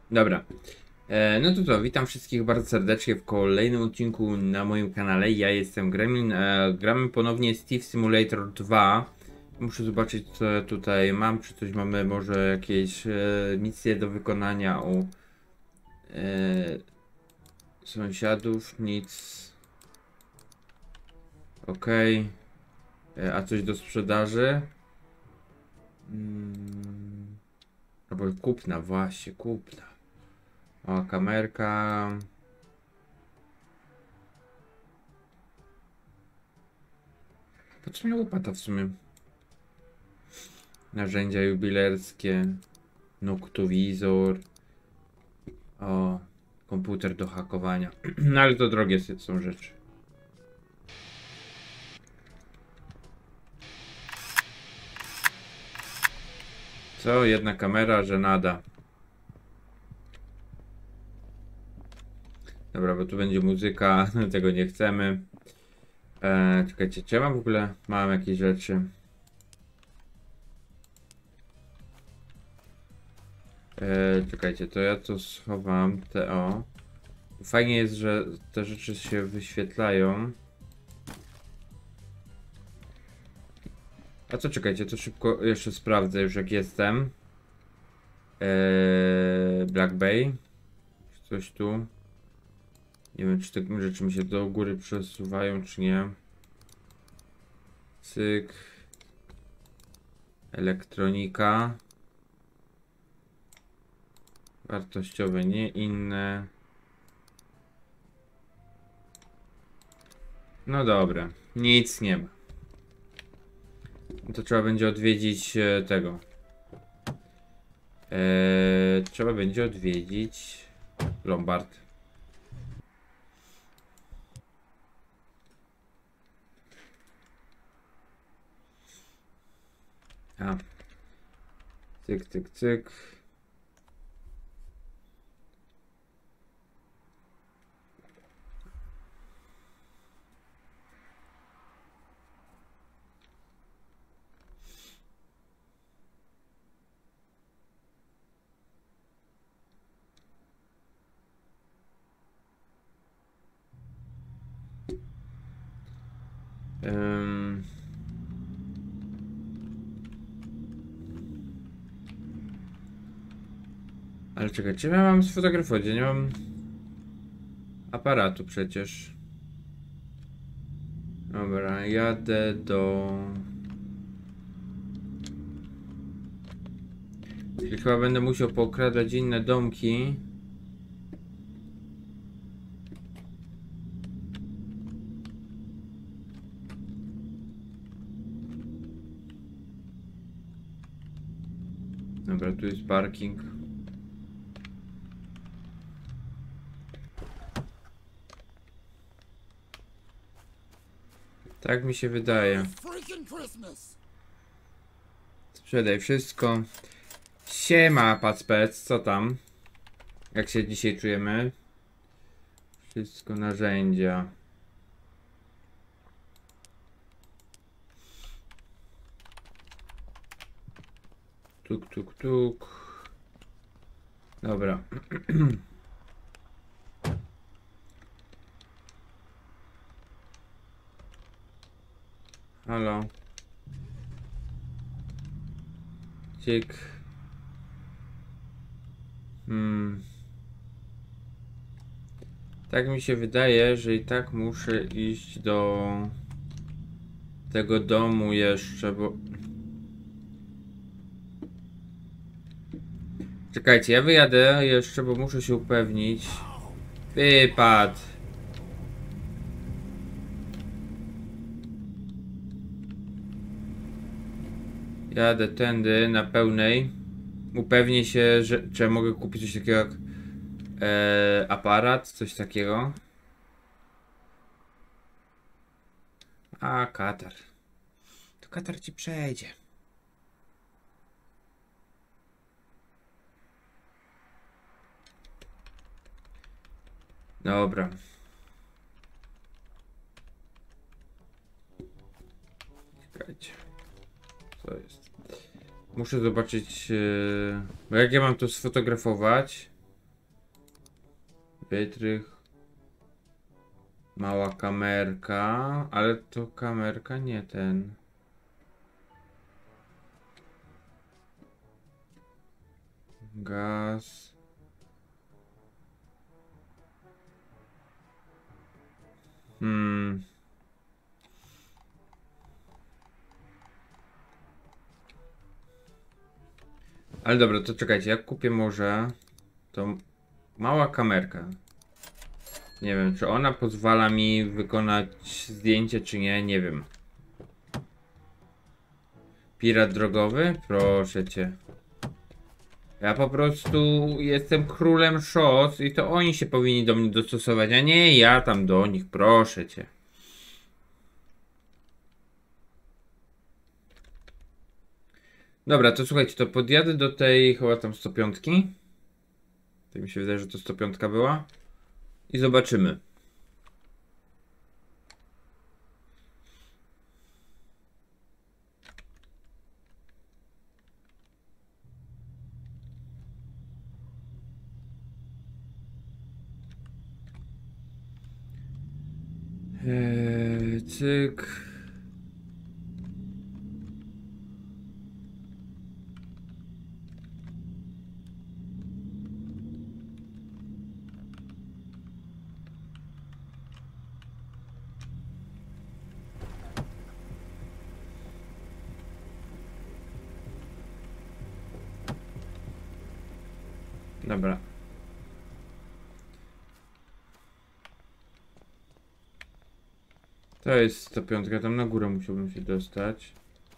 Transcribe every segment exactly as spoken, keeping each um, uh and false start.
Dobra. E, no to to, witam wszystkich bardzo serdecznie w kolejnym odcinku na moim kanale. Ja jestem Gremlin. E, gramy ponownie Steve Simulator dwa. Muszę zobaczyć, co ja tutaj mam. Czy coś mamy, może jakieś e, misje do wykonania u e, sąsiadów. Nic. Ok. E, a coś do sprzedaży? Mm, albo kupna, właśnie, kupna. O, kamerka. Po co mi łopata w sumie? Narzędzia jubilerskie. Noktowizor. O, komputer do hakowania. No ale to drogie są rzeczy. Co? Jedna kamera, że nada. Dobra, bo tu będzie muzyka. Tego nie chcemy. Eee, czekajcie, czy ja mam w ogóle... Mam jakieś rzeczy. Eee, czekajcie, to ja to schowam. Te o. Fajnie jest, że te rzeczy się wyświetlają. A co, czekajcie, to szybko jeszcze sprawdzę już jak jestem. Eee, Black Bay. Coś tu. Nie wiem, czy te rzeczy mi się do góry przesuwają, czy nie. Cyk. Elektronika. Wartościowe, nie inne. No dobra, nic nie ma. To trzeba będzie odwiedzić e, tego. Eee, trzeba będzie odwiedzić Lombard. A. Cyk, cyk, cyk. Um. Ale czekaj, czy ja mam sfotografować? Ja nie mam aparatu przecież. Dobra, jadę do... Czyli chyba będę musiał pokradać inne domki. Dobra, tu jest parking. Tak mi się wydaje. Sprzedaj wszystko. Siema, Pacpec, co tam? Jak się dzisiaj czujemy? Wszystko narzędzia. Tuk, tuk, tuk. Dobra. Halo. Cyk. Hmm. Tak mi się wydaje, że i tak muszę iść do tego domu jeszcze, bo... Czekajcie, ja wyjadę jeszcze, bo muszę się upewnić. Wypad. Jadę tędy na pełnej. Upewnię się, że czy ja mogę kupić coś takiego jak e, aparat, coś takiego. A, Katar. To Katar ci przejdzie. Dobra. Czekajcie. Co jest? Muszę zobaczyć, yy, bo jak ja mam to sfotografować. Wytrych. Mała kamerka, ale to kamerka nie ten. Gaz. Hmm. Ale dobra, to czekajcie, jak kupię może to mała kamerka. Nie wiem, czy ona pozwala mi wykonać zdjęcie, czy nie, nie wiem. Pirat drogowy? Proszę cię. Ja po prostu jestem królem szos i to oni się powinni do mnie dostosować, a nie ja tam do nich, proszę cię. Dobra, to słuchajcie, to podjadę do tej chyba tam sto pięć. Tak mi się wydaje, że to sto pięć była. I zobaczymy. Eee, cyk. Dobra. To jest sto pięć, tam na górę musiałbym się dostać.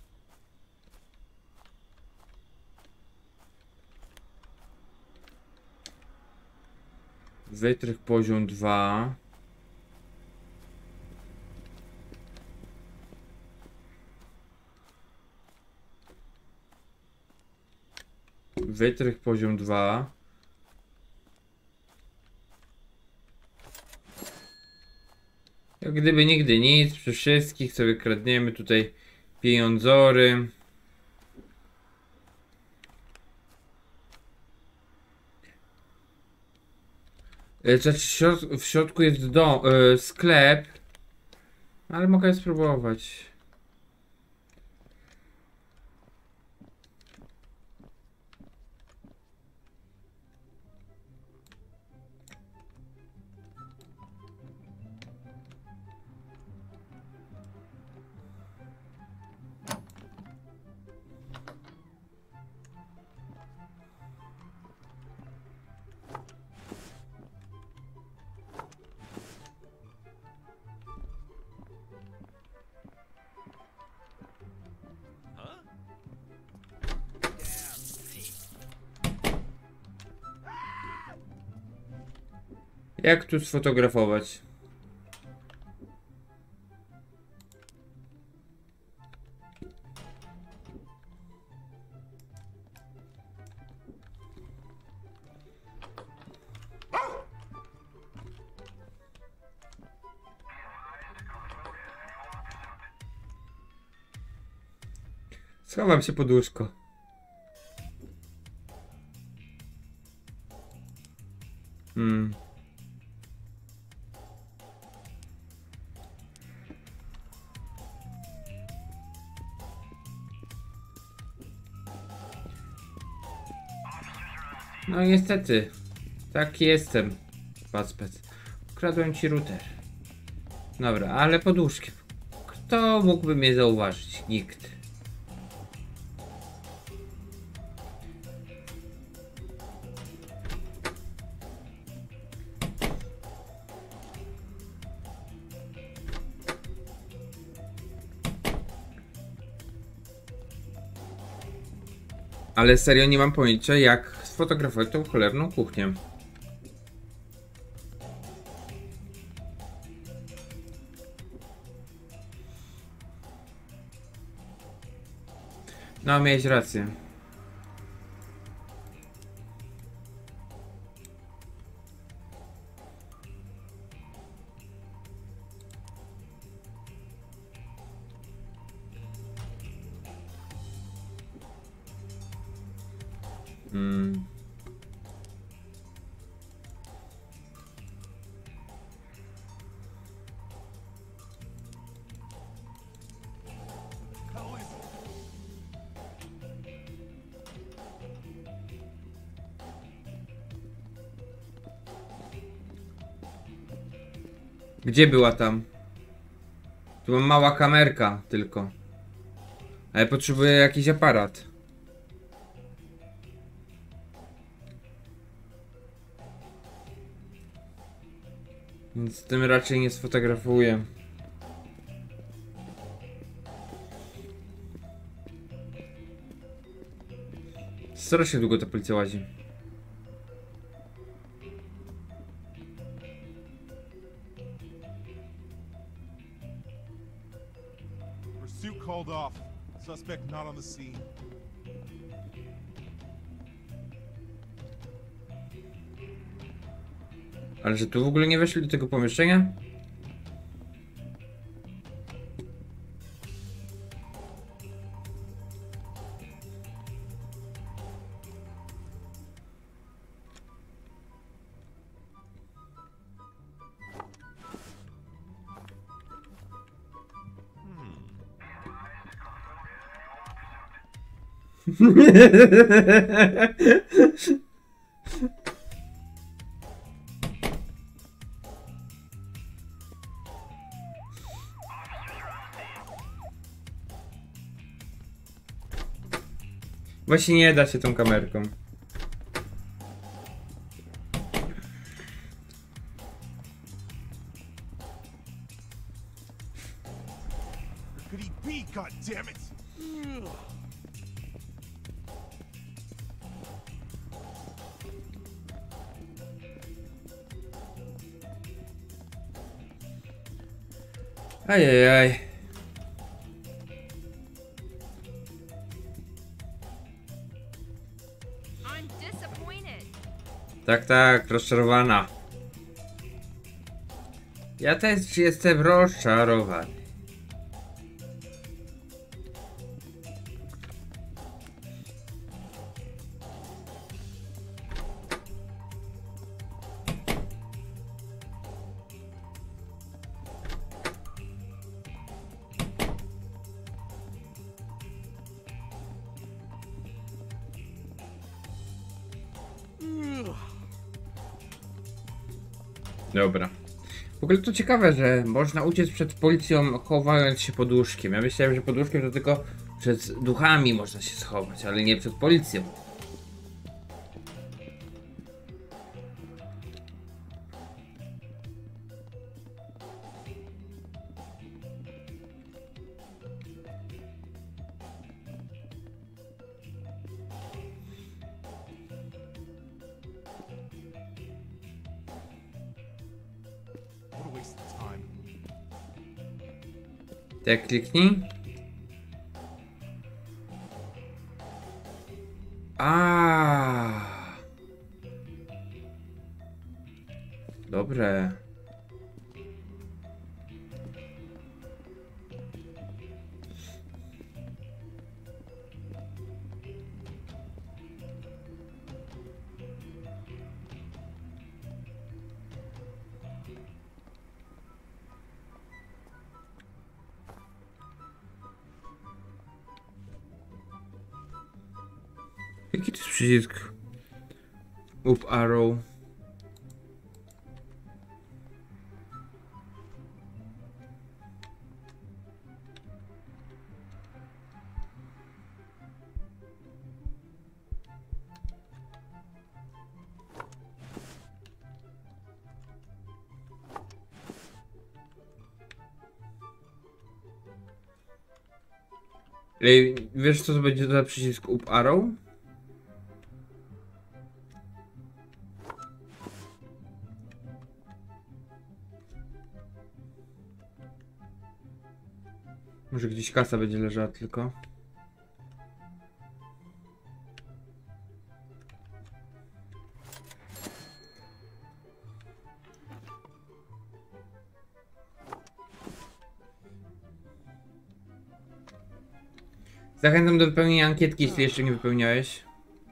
Wytrych poziom dwa. Wytrych poziom dwa. Jak gdyby nigdy nic, przy wszystkich sobie kradniemy tutaj pieniądzory. E, Znaczy w środ- w środku jest dom, e, sklep. Ale mogę spróbować. Jak tu sfotografować? Schowam się pod łóżko. Hmm. No niestety. Tak jestem. Pacpec. Ukradłem ci router. Dobra, ale pod łóżkiem. Kto mógłby mnie zauważyć? Nikt. Ale serio nie mam pojęcia, jak sfotografować tą cholerną kuchnię. No, miałeś rację. Hmm. Gdzie była tam? Tu mam mała kamerka tylko. Ale potrzebuję jakiś aparat. Więc tym raczej nie sfotografuję. Strasznie długo ta policja łazi. Pursuit called off. Suspect not on the scene. Ale że tu w ogóle nie weszli do tego pomieszczenia? Właśnie nie da się tą kamerką. Could he be, God damn it? Ajajaj. I'm disappointed. Tak, tak, rozczarowana. Ja też jestem rozczarowany. Dobra. W ogóle to ciekawe, że można uciec przed policją chowając się pod łóżkiem. Ja myślałem, że pod łóżkiem to tylko przed duchami można się schować, ale nie przed policją. What a waste of time. Tak, kliknij. A. Dobre. Jaki to jest przycisk? Up arrow. Ej, wiesz co to będzie za przycisk up arrow? Może gdzieś kasa będzie leżała tylko. Zachęcam do wypełnienia ankietki, jeśli jeszcze nie wypełniałeś.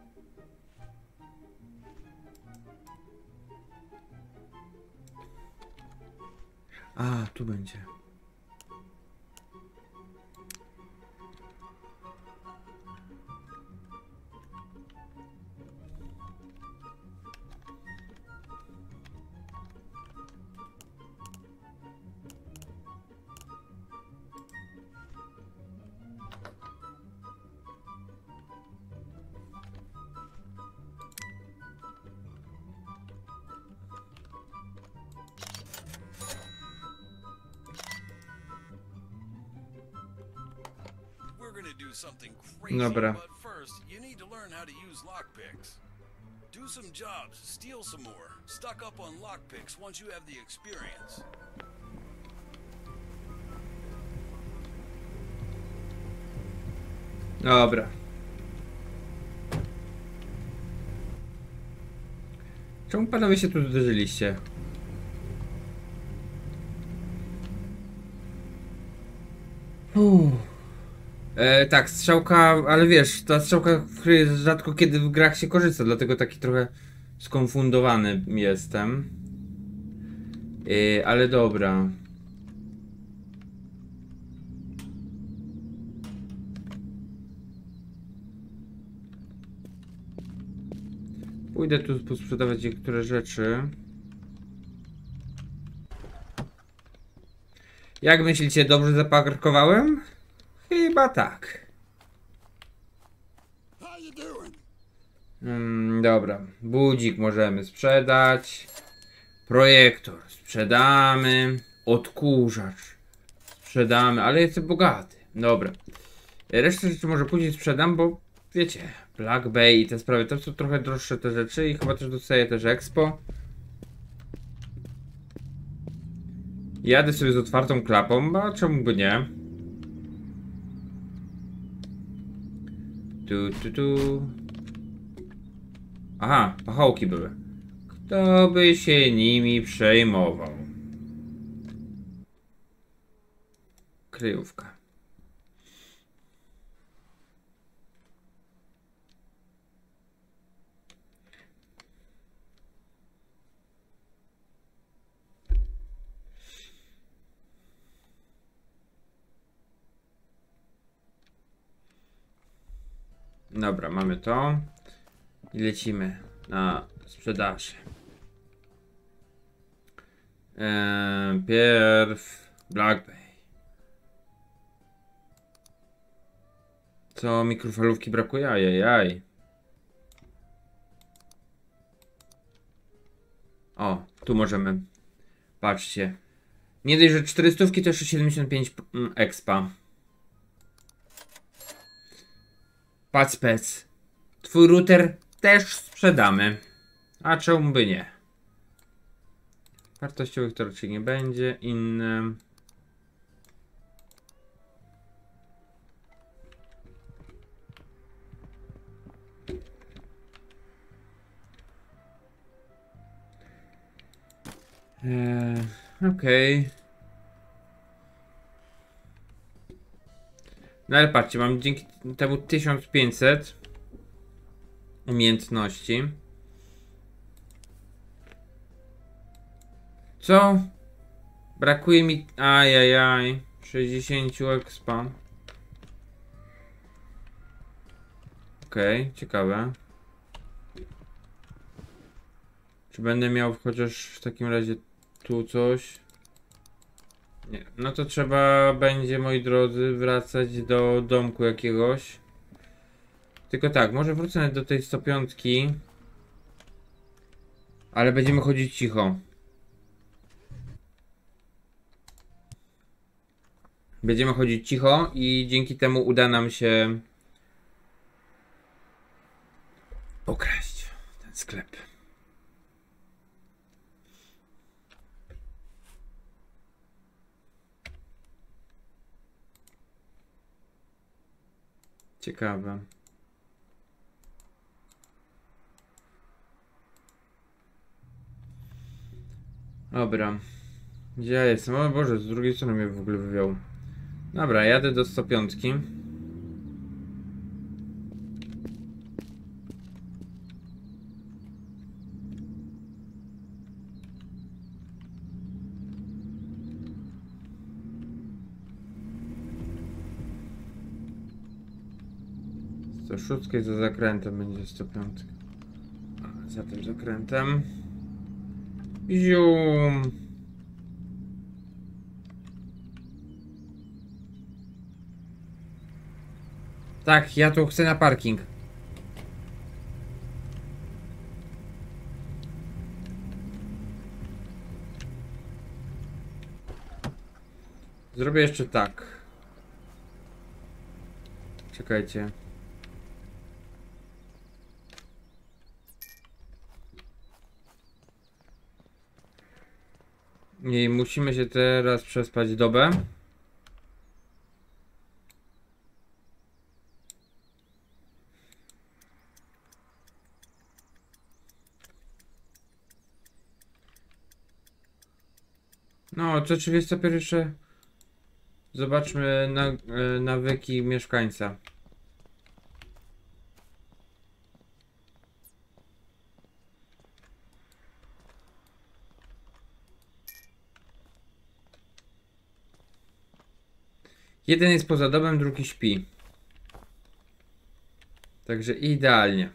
A, tu będzie. something crazy, Dobra. but first you need to learn how to use lockpicks. Do some jobs, steal some more. Stock up on lockpicks once you have the experience. Dobra. Czemu panowie się tu zderzyliście? Uff. E, tak, strzałka, ale wiesz, ta strzałka, w której rzadko kiedy w grach się korzysta, dlatego taki trochę skonfundowany jestem. E, ale dobra. Pójdę tu posprzedawać niektóre rzeczy. Jak myślicie, dobrze zaparkowałem? Chyba tak. Hmm, dobra. Budzik możemy sprzedać. Projektor sprzedamy. Odkurzacz sprzedamy, ale jestem bogaty. Dobra. Resztę rzeczy może później sprzedam, bo wiecie, Black Bay i te sprawy to są trochę droższe te rzeczy i chyba też dostaję też Expo. Jadę sobie z otwartą klapą, a czemu by nie? Tu, tu, tu. Aha, pachołki były. Kto by się nimi przejmował? Kryjówka. Dobra, mamy to i lecimy na sprzedaż. Eee, pierw Black Bay. Co, mikrofalówki brakuje? Ajajaj. O, tu możemy. Patrzcie. Nie dość, że czterystówki to jeszcze siedemdziesiąt pięć expa. Pacpec. Twój router też sprzedamy. A czemu by nie? Wartościowych to raczej nie będzie. Inne. Eee, Okej. Okay. No ale patrzcie, mam dzięki temu tysiąc pięćset umiejętności. Co? Brakuje mi... Ajajaj. sześćdziesiąt expa. Okej, okay, ciekawe. Czy będę miał chociaż w takim razie tu coś? Nie. No to trzeba będzie, moi drodzy, wracać do domku jakiegoś. Tylko tak, może wrócę do tej sto pięć. Ale będziemy chodzić cicho. Będziemy chodzić cicho i dzięki temu uda nam się okraść ten sklep. Ciekawe. Dobra. Gdzie ja jestem? O Boże, z drugiej strony mnie w ogóle wywiał. Dobra, jadę do sto pięć. sto sześć za zakrętem będzie sto pięć. A, za tym zakrętem. Zium. Tak, ja tu chcę na parking. Zrobię jeszcze tak. Czekajcie. I musimy się teraz przespać dobę. No, to czy wiesz co, pierwsze zobaczmy na, e, nawyki mieszkańca. Jeden jest poza domem, drugi śpi. Także idealnie.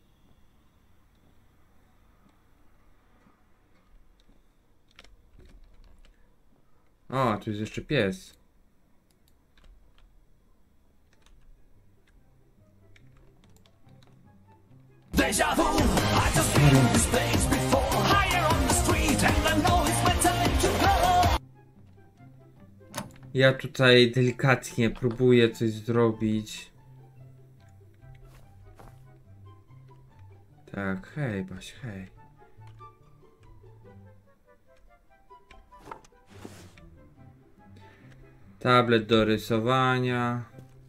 O, tu jest jeszcze pies. Deja vu, I just been in this place before. Higher on the street and I know it's my time to go. Ja tutaj delikatnie próbuję coś zrobić. Tak, hej, Baś, hej. Tablet do rysowania.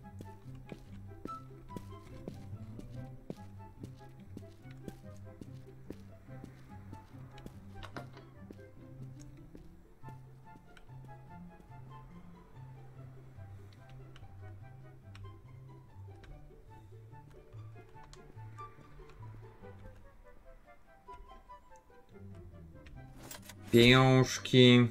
Pieniążki.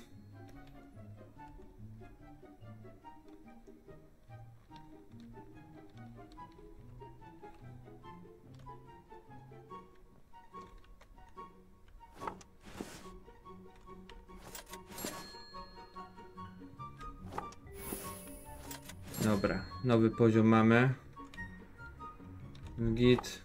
Dobra, nowy poziom mamy. Git.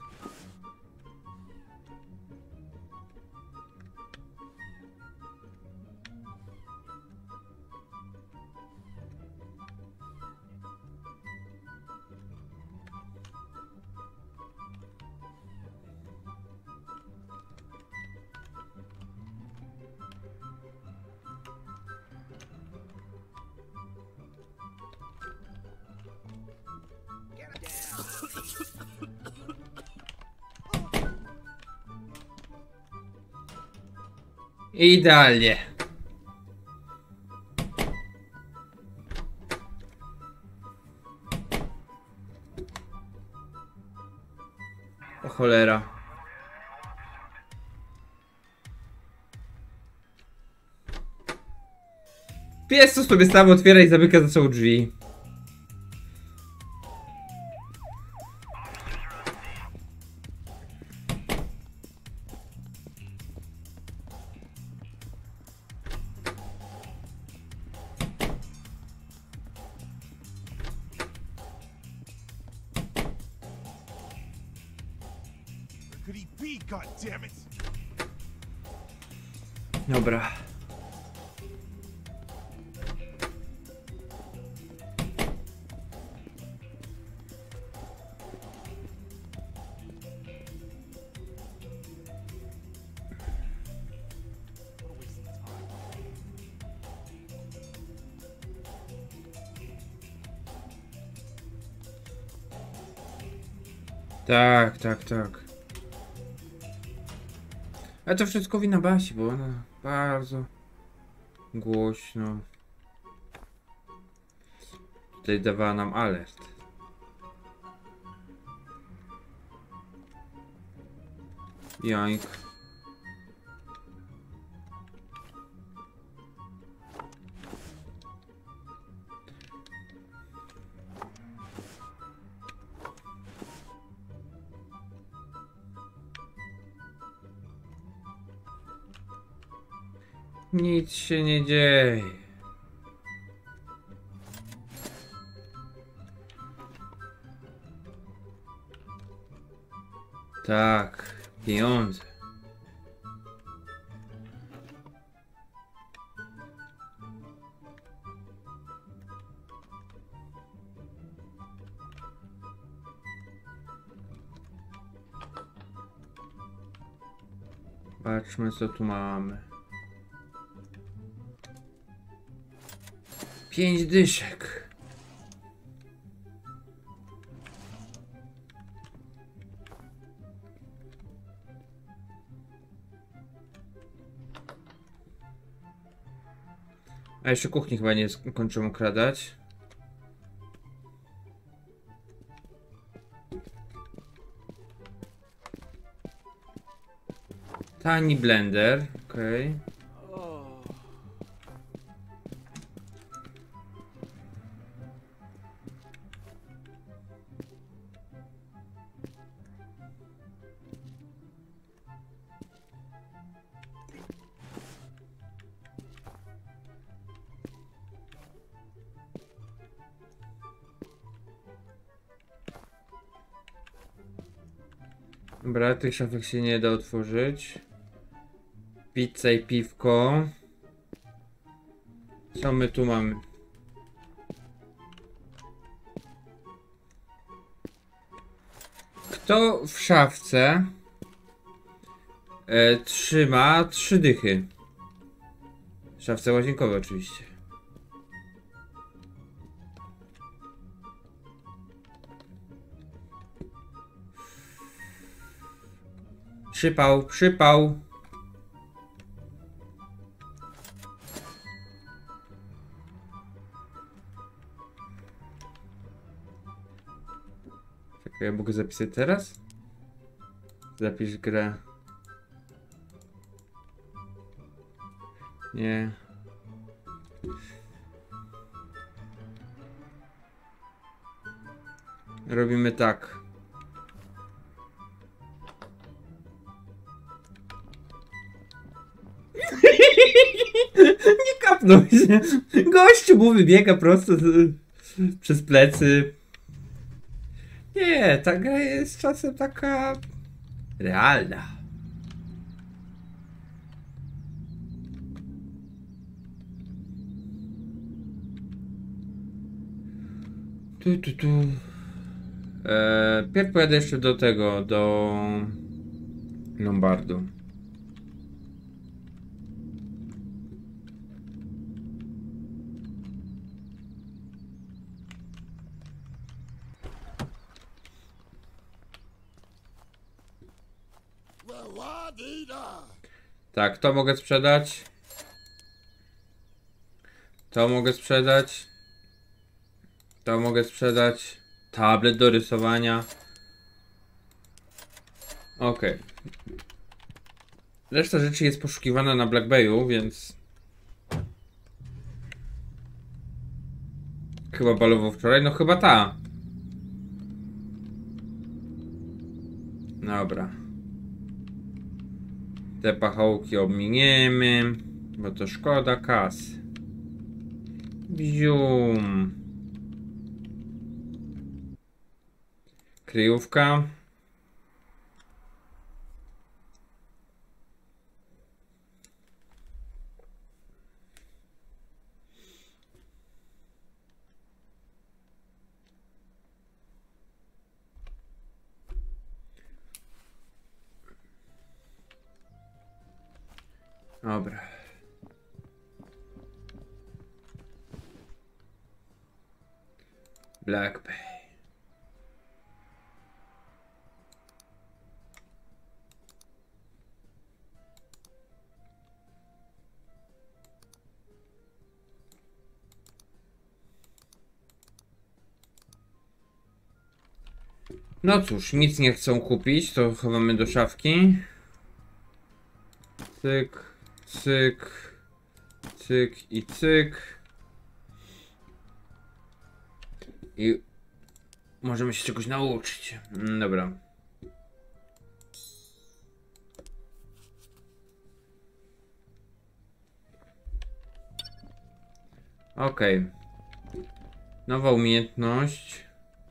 Idealnie. O cholera. Pies co sobie sam otwiera i zamyka za sobą drzwi. Where could he be, God damn it? Dobra. Tak, tak, tak. Ale to wszystko wina Basi, bo ona bardzo głośno tutaj dawała nam alert. Joink. Nic się nie dzieje. Tak, pieniądze. Patrzmy, co tu mamy. Pięć dyszek. A jeszcze kuchni chyba nie kończą okradać. Tani blender, okej. Okay. Dobra, tych szafek się nie da otworzyć. Pizza i piwko. Co my tu mamy? Kto w szafce e, trzyma trzy dychy? W szafce łazienkowej oczywiście. Przypał, przypał. Czekaj, ja mogę zapisać teraz? Zapisz grę. Nie. Robimy tak. Nie kapnął się. Gościu mu wybiega prosto z, przez plecy. Nie, ta gra jest czasem taka realna. Tu, tu, tu. Eee, pierw pojadę jeszcze do tego, do Lombardu. Tak, to mogę sprzedać. To mogę sprzedać. To mogę sprzedać. Tablet do rysowania. Ok. Reszta rzeczy jest poszukiwana na Black Bayu, więc... Chyba balował wczoraj? No chyba ta. Dobra. Te pachołki ominiemy, bo to szkoda kasy. Bzium. Kryjówka. Dobra. Black Bay. No cóż, nic nie chcą kupić, to chowamy do szafki. Cyk, cyk, cyk i cyk. I możemy się czegoś nauczyć. Dobra. Okej. Okay. Nowa umiejętność.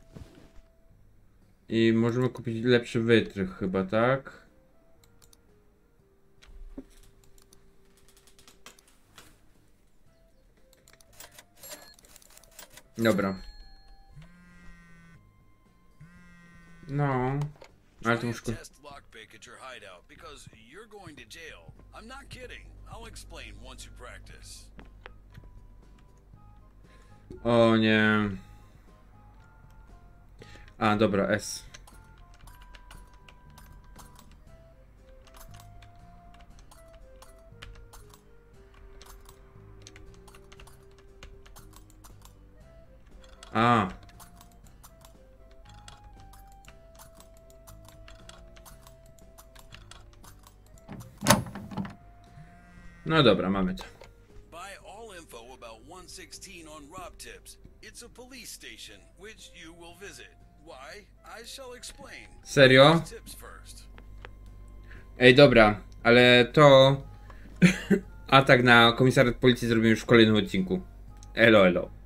I możemy kupić lepszy wytrych chyba, tak? Dobra. No. Ale to muszę... Test lockpick at your hideout because you're going to jail. I'm not kidding. I'll explain once you practice. O nie. A, dobra, S. A. No dobra, mamy to. Buy all info about one sixteen on Rob Tips. It's a police station, which you will visit. Why? I shall explain. Serio? Tips first. Ej, dobra, ale to atak na komisariat policji zrobimy już w kolejnym odcinku. Elo, elo.